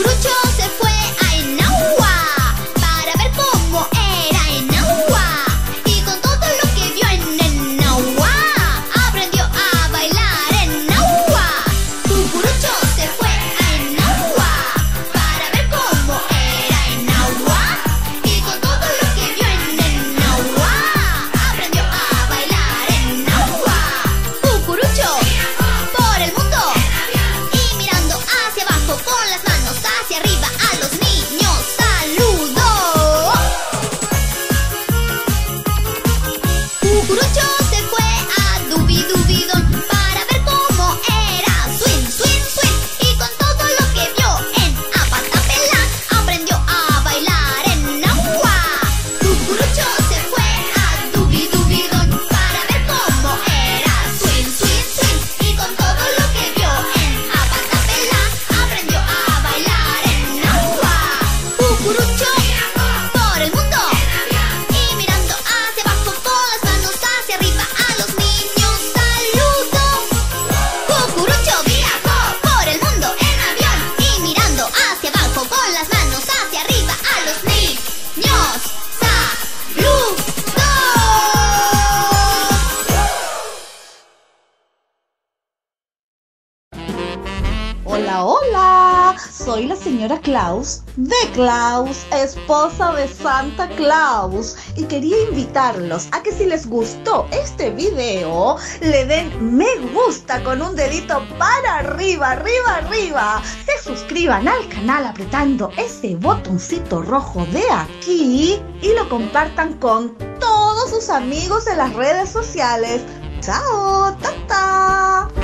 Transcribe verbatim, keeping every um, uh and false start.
Cucurucho se fue a Enagua para ver cómo era Enagua, y con todo lo que vio en Enagua aprendió a bailar Enagua. Cucurucho se fue a Enagua para ver cómo era Enagua, y con todo lo que vio en Enagua aprendió a bailar Enagua. Cucurucho por el mundo y mirando hacia abajo con las manos hacia arriba a los niños saludó. Cucurucho se fue a Dubidubidón para ver cómo era swing, swing, swing, y con todo lo que vio en Apatapela aprendió a bailar en agua. Cucurucho se fue a Dubidubidón para ver cómo era swing, swing, swing, y con todo lo que vio en Apatapela aprendió a bailar en agua. Cucurucho por el mundo y mirando hacia abajo con las manos hacia arriba a los niños saludó. Cucurucho viajó por el mundo en avión y mirando hacia abajo con las manos hacia arriba a los niños saludó. Hola, hola, soy la señora Claus de Klaus, esposa de Santa Claus, y quería invitarlos a que si les gustó este video, le den me gusta con un dedito para arriba, arriba, arriba, se suscriban al canal apretando ese botoncito rojo de aquí y lo compartan con todos sus amigos en las redes sociales. ¡Chao! ¡Tata!